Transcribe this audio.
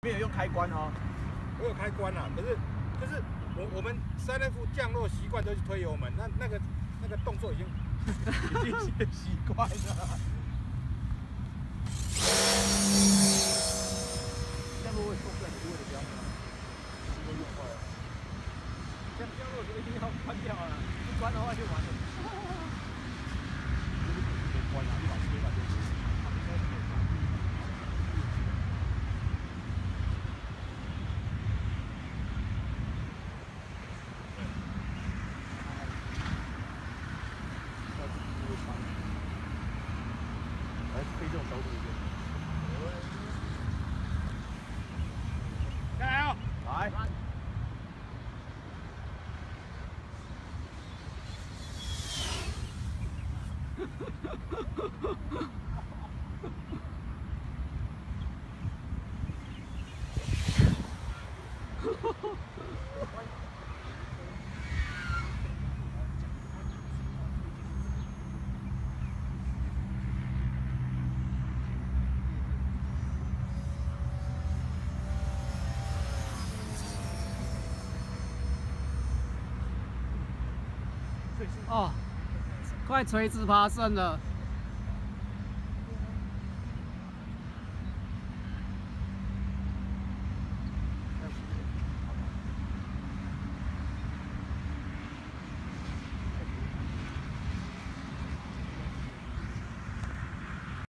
没有用开关哦， 我有开关啦，可是就是我们3F 降落习惯都是推油门，那个动作已经习惯了。这样如果做不了，你为了不要这个用坏了。这样降落就一定要关掉啊，不关的话就完了。关了，一把车把就。 可以这种小组一点。加油！来。 哦，快垂直爬升了。